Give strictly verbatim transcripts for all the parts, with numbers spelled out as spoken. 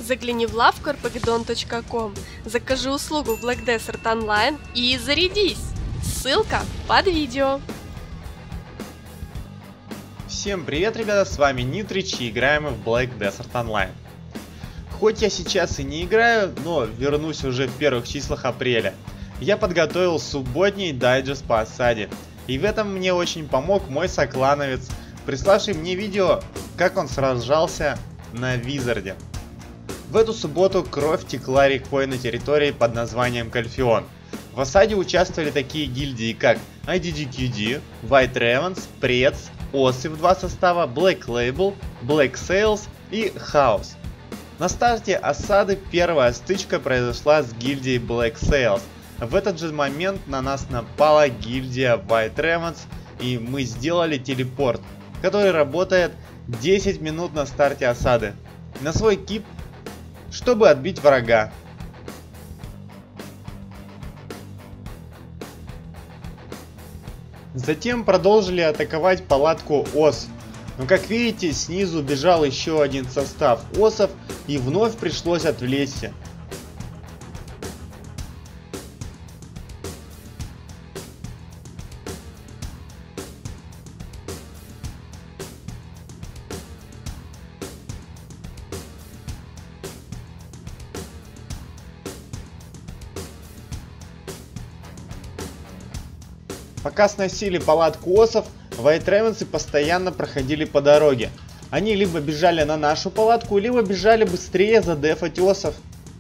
Загляни в лавку эр пи джи дон точка ком, закажи услугу Black Desert Online и зарядись! Ссылка под видео. Всем привет, ребята, с вами Нитрич и играем мы в Black Desert Online. Хоть я сейчас и не играю, но вернусь уже в первых числах апреля. Я подготовил субботний дайджест по осаде. И в этом мне очень помог мой соклановец, приславший мне видео, как он сражался на Визарде. В эту субботу кровь текла рекой на территории под названием Кальфион. В осаде участвовали такие гильдии, как ай ди ди кью ди, White Ravens, Preds, Осы в два состава, Black Label, Black Sails и House. На старте осады первая стычка произошла с гильдией Black Sails. В этот же момент на нас напала гильдия White Ravens, и мы сделали телепорт, который работает десять минут на старте осады, на свой кип, чтобы отбить врага. Затем продолжили атаковать палатку ос. Но как видите, снизу бежал еще один состав осов, и вновь пришлось отвлечься. Пока сносили палатку осов, White Ravens постоянно проходили по дороге. Они либо бежали на нашу палатку, либо бежали быстрее задефать осов.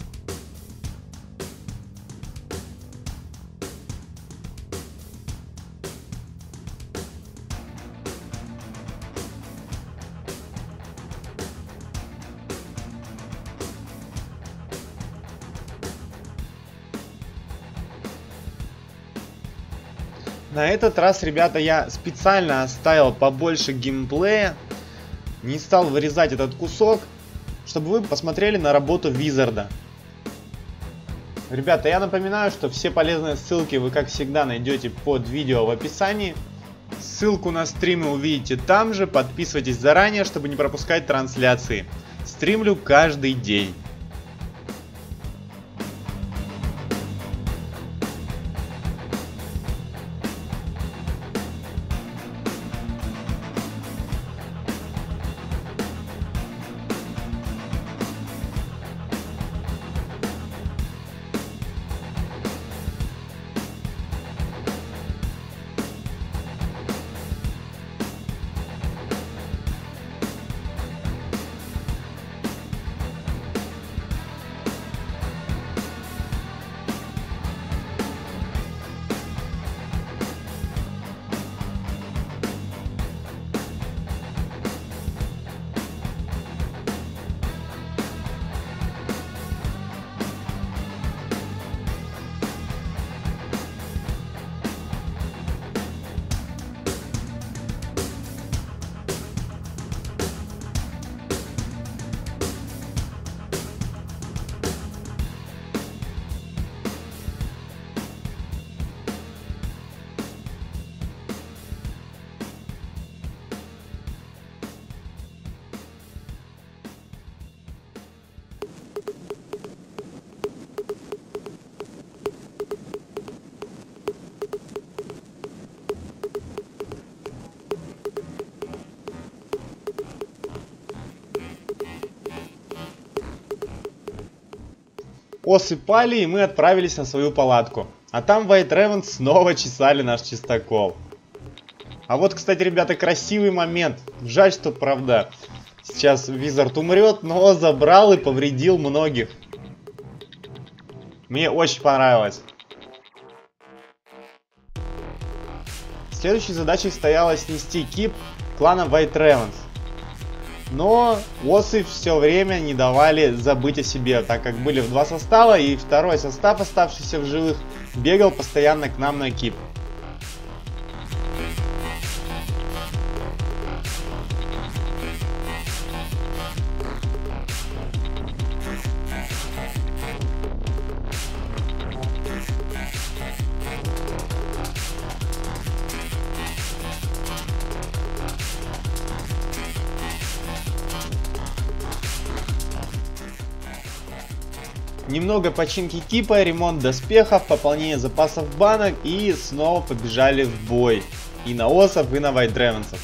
На этот раз, ребята, я специально оставил побольше геймплея, не стал вырезать этот кусок, чтобы вы посмотрели на работу Визарда. Ребята, я напоминаю, что все полезные ссылки вы, как всегда, найдете под видео в описании. Ссылку на стримы увидите там же, подписывайтесь заранее, чтобы не пропускать трансляции. Стримлю каждый день. Осы пали, и мы отправились на свою палатку. А там White Ravens снова чесали наш чистокол. А вот, кстати, ребята, красивый момент. Жаль, что, правда, сейчас Визард умрет, но забрал и повредил многих. Мне очень понравилось. Следующей задачей стояло снести кип клана White Ravens. Но осы все время не давали забыть о себе, так как были в два состава, и второй состав, оставшийся в живых, бегал постоянно к нам на кип. Немного починки типа, ремонт доспехов, пополнение запасов банок и снова побежали в бой. И на осов, и на вайт-древенцев.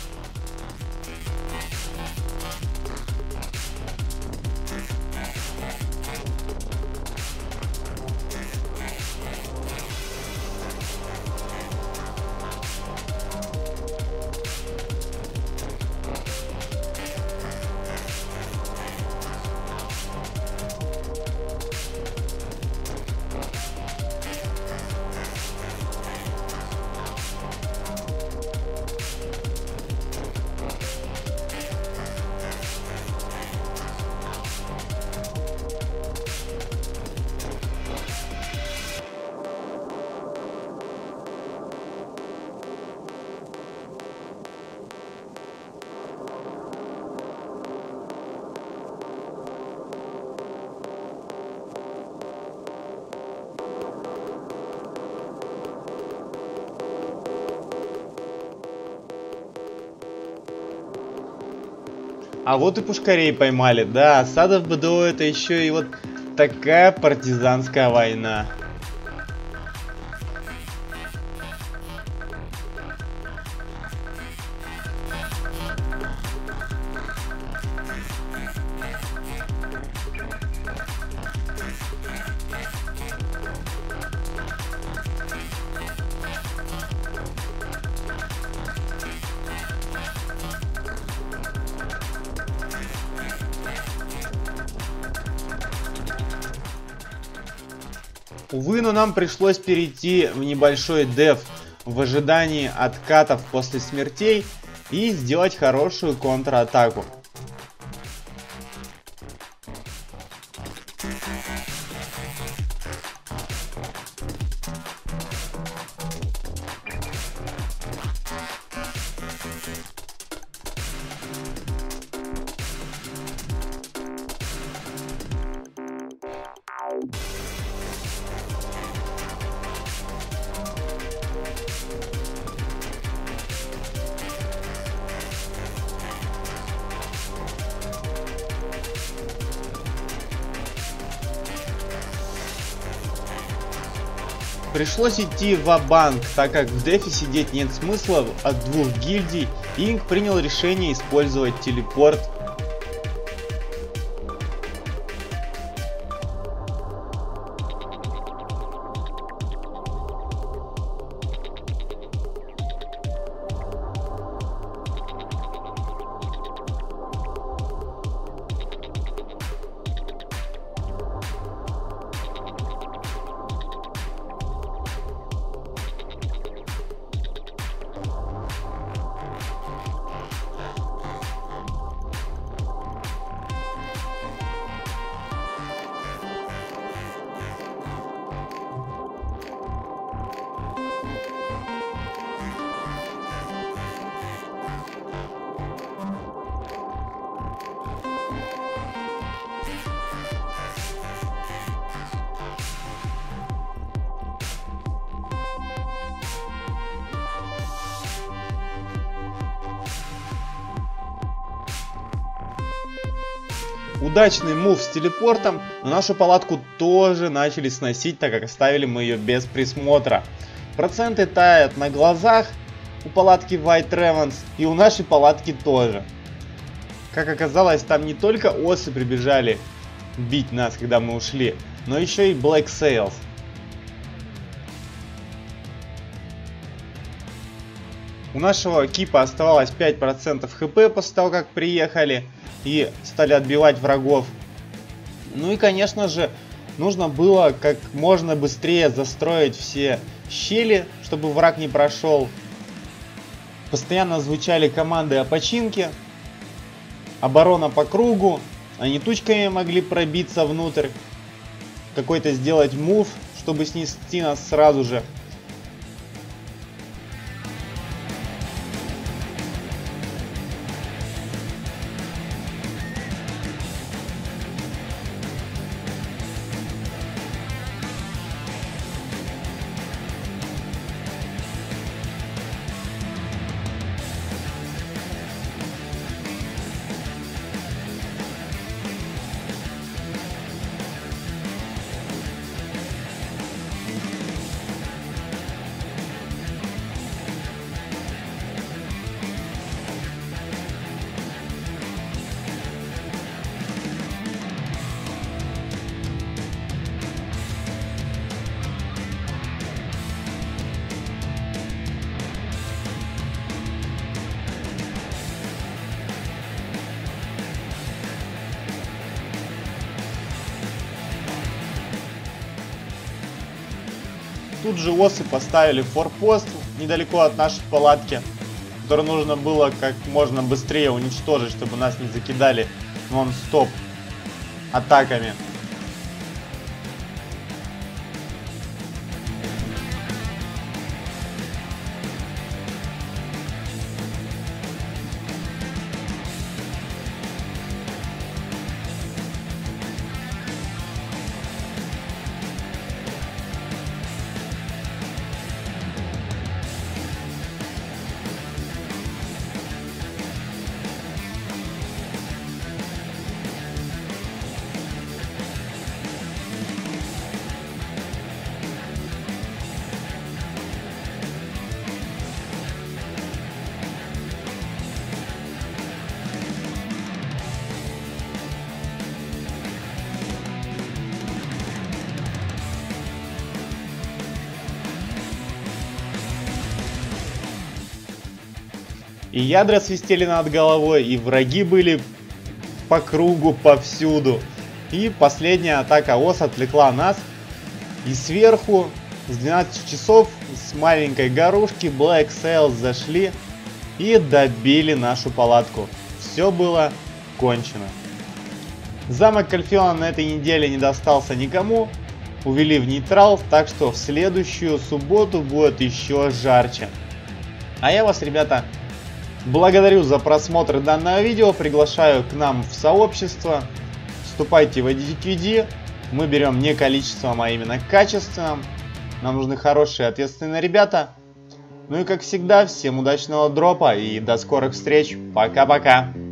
А вот и пушкарей поймали. Да, осада в БДО это еще и вот такая партизанская война. Увы, но нам пришлось перейти в небольшой деф в ожидании откатов после смертей и сделать хорошую контратаку. Пришлось идти ва-банк, так как в дефе сидеть нет смысла от двух гильдий, и Инк принял решение использовать телепорт. Удачный мув с телепортом, но нашу палатку тоже начали сносить, так как оставили мы ее без присмотра. Проценты тают на глазах у палатки White Ravens и у нашей палатки тоже. Как оказалось, там не только осы прибежали бить нас, когда мы ушли, но еще и Black Sails. У нашего кипа оставалось пять процентов хп после того, как приехали и стали отбивать врагов. Ну и, конечно же, нужно было как можно быстрее застроить все щели, чтобы враг не прошел. Постоянно звучали команды о починке, оборона по кругу, они тучками могли пробиться внутрь, какой-то сделать мув, чтобы снести нас сразу же. тут же осы поставили форпост недалеко от нашей палатки, который нужно было как можно быстрее уничтожить, чтобы нас не закидали нон-стоп атаками. И ядра свистели над головой, и враги были по кругу повсюду. И последняя атака ос отвлекла нас. И сверху с двенадцати часов с маленькой горушки Black Sails зашли и добили нашу палатку. Все было кончено. Замок Кальфиона на этой неделе не достался никому. Увели в нейтрал, так что в следующую субботу будет еще жарче. А я вас, ребята, благодарю за просмотр данного видео, приглашаю к нам в сообщество, вступайте в эй ди кью ди, мы берем не количеством, а именно качественным, нам нужны хорошие, ответственные ребята. Ну и как всегда, всем удачного дропа и до скорых встреч, пока-пока!